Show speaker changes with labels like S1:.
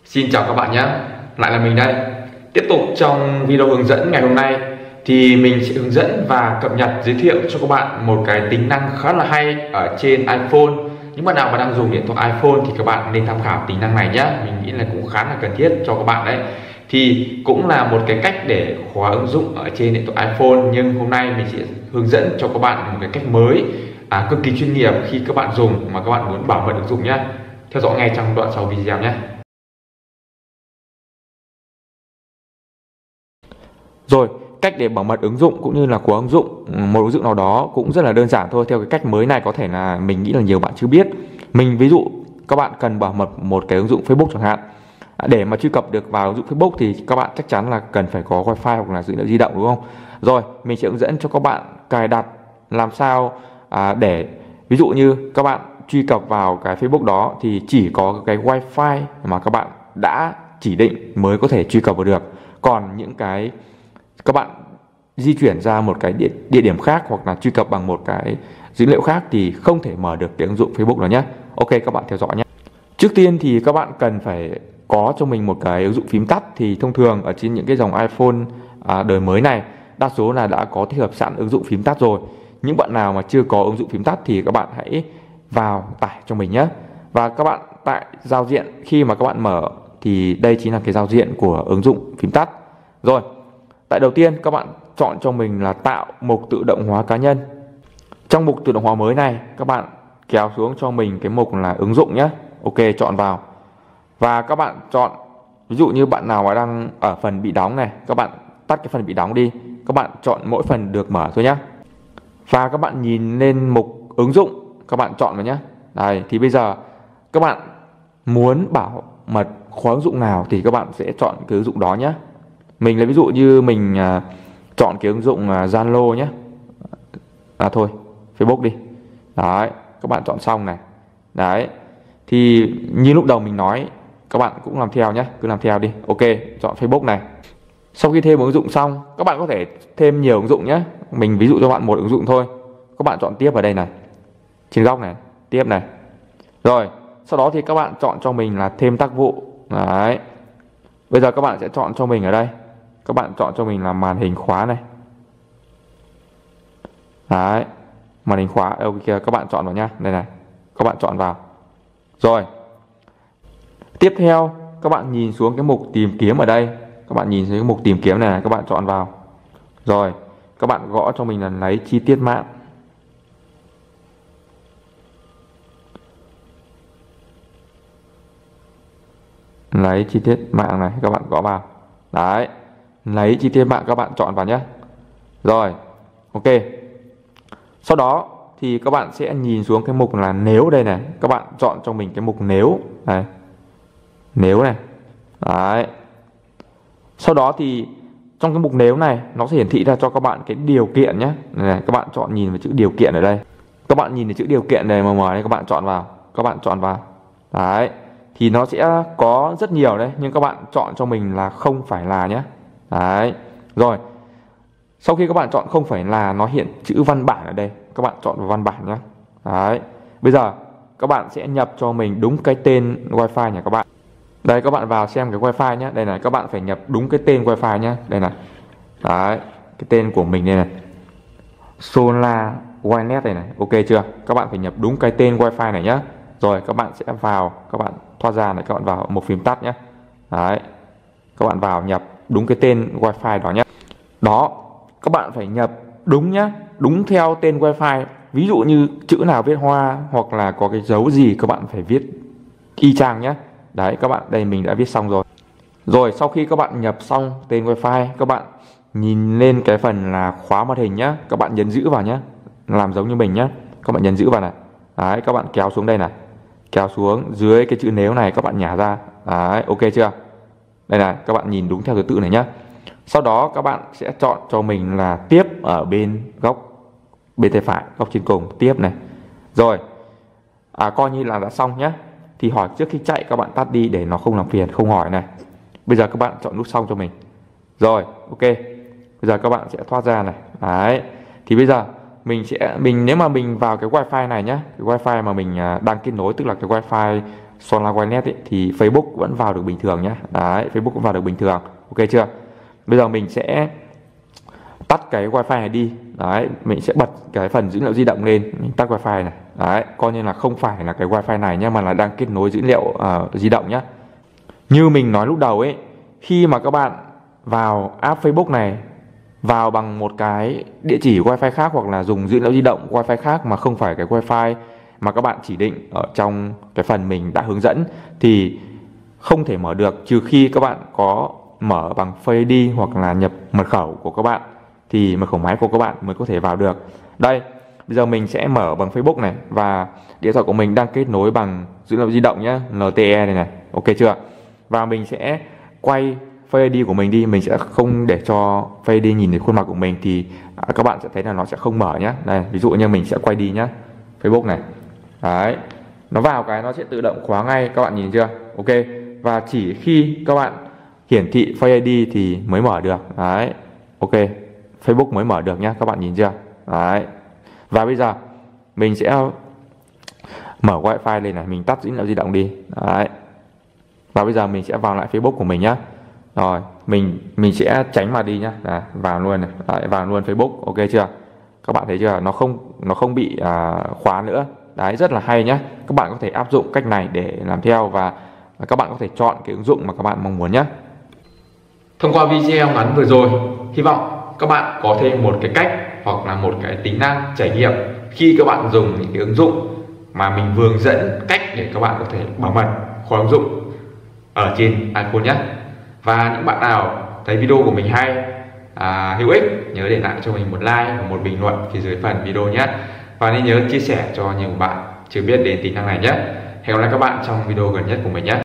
S1: Xin chào các bạn nhé, lại là mình đây. Tiếp tục trong video hướng dẫn ngày hôm nay thì mình sẽ hướng dẫn và cập nhật giới thiệu cho các bạn một cái tính năng khá là hay ở trên iPhone. Những bạn nào mà đang dùng điện thoại iPhone thì các bạn nên tham khảo tính năng này nhé. Mình nghĩ là cũng khá là cần thiết cho các bạn đấy. Thì cũng là một cái cách để khóa ứng dụng ở trên điện thoại iPhone, nhưng hôm nay mình sẽ hướng dẫn cho các bạn một cái cách mới cực kỳ chuyên nghiệp khi các bạn dùng mà các bạn muốn bảo mật ứng dụng nhé. Theo dõi ngay trong đoạn sau video nhé. Rồi, cách để bảo mật ứng dụng cũng như là khóa ứng dụng một ứng dụng nào đó cũng rất là đơn giản thôi. Theo cái cách mới này có thể là mình nghĩ là nhiều bạn chưa biết. Mình ví dụ các bạn cần bảo mật một cái ứng dụng Facebook chẳng hạn. Để mà truy cập được vào ứng dụng Facebook thì các bạn chắc chắn là cần phải có wifi hoặc là dữ liệu di động, đúng không? Rồi, mình sẽ hướng dẫn cho các bạn cài đặt làm sao để ví dụ như các bạn truy cập vào cái Facebook đó thì chỉ có cái wifi mà các bạn đã chỉ định mới có thể truy cập vào được. Còn những cái các bạn di chuyển ra một cái địa điểm khác hoặc là truy cập bằng một cái dữ liệu khác thì không thể mở được cái ứng dụng Facebook đó nhé. Ok, các bạn theo dõi nhé. Trước tiên thì các bạn cần phải có cho mình một cái ứng dụng phím tắt. Thì thông thường ở trên những cái dòng iPhone đời mới này đa số là đã có tích hợp sẵn ứng dụng phím tắt rồi. Những bạn nào mà chưa có ứng dụng phím tắt thì các bạn hãy vào tải cho mình nhé. Và các bạn tại giao diện, khi mà các bạn mở thì đây chính là cái giao diện của ứng dụng phím tắt. Rồi, tại đầu tiên các bạn chọn cho mình là tạo mục tự động hóa cá nhân. Trong mục tự động hóa mới này các bạn kéo xuống cho mình cái mục là ứng dụng nhé. Ok, chọn vào. Và các bạn chọn, ví dụ như bạn nào mà đang ở phần bị đóng này, các bạn tắt cái phần bị đóng đi. Các bạn chọn mỗi phần được mở thôi nhé. Và các bạn nhìn lên mục ứng dụng, các bạn chọn vào nhé. Đây, thì bây giờ các bạn muốn bảo mật khóa ứng dụng nào thì các bạn sẽ chọn cái ứng dụng đó nhé. Mình lấy ví dụ như mình chọn cái ứng dụng Zalo nhé. Thôi, Facebook đi. Đấy, các bạn chọn xong này. Đấy, thì như lúc đầu mình nói, các bạn cũng làm theo nhé, cứ làm theo đi. Ok, chọn Facebook này. Sau khi thêm ứng dụng xong, các bạn có thể thêm nhiều ứng dụng nhé. Mình ví dụ cho bạn một ứng dụng thôi. Các bạn chọn tiếp vào đây này, trên góc này, tiếp này. Rồi, sau đó thì các bạn chọn cho mình là thêm tác vụ. Đấy, bây giờ các bạn sẽ chọn cho mình ở đây, các bạn chọn cho mình là màn hình khóa này. Đấy, màn hình khóa, ok, các bạn chọn vào nhá. Đây này, các bạn chọn vào. Rồi, tiếp theo các bạn nhìn xuống cái mục tìm kiếm ở đây. Các bạn nhìn xuống cái mục tìm kiếm này, các bạn chọn vào. Rồi, các bạn gõ cho mình là lấy chi tiết mạng. Lấy chi tiết mạng này, các bạn gõ vào. Đấy, lấy chi tiết mạng, các bạn chọn vào nhé. Rồi, ok. Sau đó thì các bạn sẽ nhìn xuống cái mục là nếu đây này. Các bạn chọn cho mình cái mục nếu này. Nếu này. Đấy. Sau đó thì trong cái mục nếu này nó sẽ hiển thị ra cho các bạn cái điều kiện nhé. Này, các bạn chọn nhìn vào chữ điều kiện ở đây. Các bạn nhìn thấy chữ điều kiện này mờ đây, các bạn chọn vào. Các bạn chọn vào. Đấy, thì nó sẽ có rất nhiều đấy, nhưng các bạn chọn cho mình là không phải là nhé. Đấy, rồi. Sau khi các bạn chọn không phải là, nó hiện chữ văn bản ở đây. Các bạn chọn vào văn bản nhé. Đấy, bây giờ các bạn sẽ nhập cho mình đúng cái tên wifi nhà các bạn. Đây, các bạn vào xem cái wifi nhé. Đây này, các bạn phải nhập đúng cái tên wifi nhé. Đây này. Đấy, cái tên của mình đây này, Solar Winet này này. Ok chưa? Các bạn phải nhập đúng cái tên wifi này nhé. Rồi các bạn sẽ vào, các bạn thoát ra này, các bạn vào một phím tắt nhé. Đấy, các bạn vào nhập đúng cái tên wifi đó nhé. Đó, các bạn phải nhập đúng nhé, đúng theo tên wifi. Ví dụ như chữ nào viết hoa hoặc là có cái dấu gì các bạn phải viết y chang nhé. Đấy, các bạn, đây mình đã viết xong rồi. Rồi, sau khi các bạn nhập xong tên wifi, các bạn nhìn lên cái phần là khóa màn hình nhé. Các bạn nhấn giữ vào nhé, làm giống như mình nhé. Các bạn nhấn giữ vào này. Đấy, các bạn kéo xuống đây này, kéo xuống dưới cái chữ nếu này, các bạn nhả ra. Đấy, ok chưa? Đây này, các bạn nhìn đúng theo thứ tự này nhé. Sau đó các bạn sẽ chọn cho mình là tiếp ở bên góc bên tay phải, góc trên cùng, tiếp này. Rồi, coi như là đã xong nhé. Thì hỏi trước khi chạy các bạn tắt đi để nó không làm phiền, không hỏi này. Bây giờ các bạn chọn nút xong cho mình. Rồi, ok. Bây giờ các bạn sẽ thoát ra này. Đấy, thì bây giờ nếu mà mình vào cái wifi này nhé, cái wifi mà mình đang kết nối, tức là cái wifi Solar Wireless ấy, thì Facebook vẫn vào được bình thường nhá. Đấy, Facebook cũng vào được bình thường. Ok chưa? Bây giờ mình sẽ tắt cái wifi này đi. Đấy, mình sẽ bật cái phần dữ liệu di động lên, mình tắt wifi này. Đấy, coi như là không phải là cái wifi này nhá, mà là đang kết nối dữ liệu di động nhá. Như mình nói lúc đầu ấy, khi mà các bạn vào app Facebook này, vào bằng một cái địa chỉ wifi khác hoặc là dùng dữ liệu di động wifi khác mà không phải cái wifi mà các bạn chỉ định ở trong cái phần mình đã hướng dẫn, thì không thể mở được, trừ khi các bạn có mở bằng Face ID hoặc là nhập mật khẩu của các bạn, thì mật khẩu máy của các bạn mới có thể vào được. Đây, bây giờ mình sẽ mở bằng Facebook này, và điện thoại của mình đang kết nối bằng dữ liệu di động nhé, LTE này này, ok chưa? Và mình sẽ quay Face ID của mình đi, mình sẽ không để cho Face ID nhìn thấy khuôn mặt của mình, thì các bạn sẽ thấy là nó sẽ không mở nhé. Đây, ví dụ như mình sẽ quay đi nhé, Facebook này. Đấy, nó vào cái nó sẽ tự động khóa ngay, các bạn nhìn chưa? Ok, và chỉ khi các bạn hiển thị Face ID thì mới mở được. Đấy, ok, Facebook mới mở được nhé, các bạn nhìn chưa? Đấy, và bây giờ mình sẽ mở wifi lên này, mình tắt dữ liệu di động đi. Đấy, và bây giờ mình sẽ vào lại Facebook của mình nhé. Rồi, mình sẽ tránh mà đi nhá. Đấy, vào luôn này. Đấy, vào luôn Facebook, ok chưa? Các bạn thấy chưa? Nó không bị khóa nữa. Đấy, rất là hay nhé. Các bạn có thể áp dụng cách này để làm theo, và các bạn có thể chọn cái ứng dụng mà các bạn mong muốn nhé. Thông qua video ngắn vừa rồi, hy vọng các bạn có thêm một cái cách hoặc là một cái tính năng trải nghiệm khi các bạn dùng những cái ứng dụng mà mình vừa hướng dẫn cách để các bạn có thể bảo mật khóa ứng dụng ở trên iPhone nhé. Và những bạn nào thấy video của mình hay, hữu ích, nhớ để lại cho mình một like và một bình luận phía dưới phần video nhé. Và nên nhớ chia sẻ cho nhiều bạn chưa biết đến tính năng này nhé. Hẹn gặp lại các bạn trong video gần nhất của mình nhé.